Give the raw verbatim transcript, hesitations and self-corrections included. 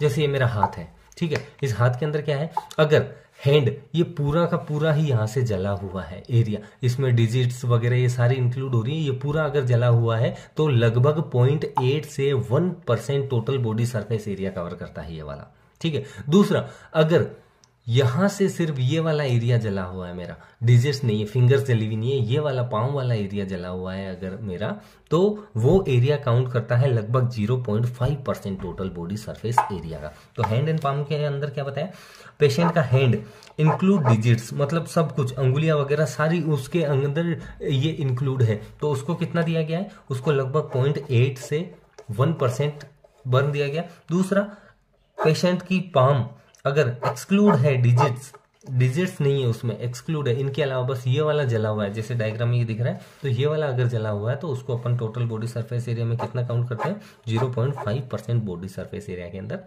जैसे ये मेरा हाथ है, ठीक है, इस हाथ के अंदर क्या है, अगर हैंड ये पूरा का पूरा ही यहाँ से जला हुआ है एरिया, इसमें डिजिट्स वगैरह ये सारी इंक्लूड हो रही है, ये पूरा अगर जला हुआ है तो लगभग पॉइंट एट से one percent total body surface area cover करता है ये वाला, ठीक है। दूसरा, अगर यहां से सिर्फ ये वाला एरिया जला हुआ है मेरा, डिजिट्स नहीं है, फिंगर्स जली हुई नहीं है, ये वाला पाँव वाला एरिया जला हुआ है अगर मेरा, तो वो एरिया काउंट करता है लगभग zero point five percent total body surface area का। तो हैंड एंड पाम के अंदर क्या बताया, पेशेंट का हैंड इंक्लूड डिजिट्स, मतलब सब कुछ, अंगुलियां वगैरह सारी उसके अंदर ये इंक्लूड है, तो उसको कितना दिया गया है, उसको लगभग पॉइंट एट से वन परसेंट बर्न दिया गया। दूसरा, पेशेंट की पाम अगर एक्सक्लूड है, डिजिट्स डिजिट्स नहीं है उसमें, एक्सक्लूड है, इनके अलावा बस ये वाला जला हुआ है, जैसे डायग्राम में ये दिख रहा है, तो ये वाला अगर जला हुआ है तो उसको अपन टोटल बॉडी सरफेस एरिया में कितना काउंट करते हैं, zero point five percent body surface area के अंदर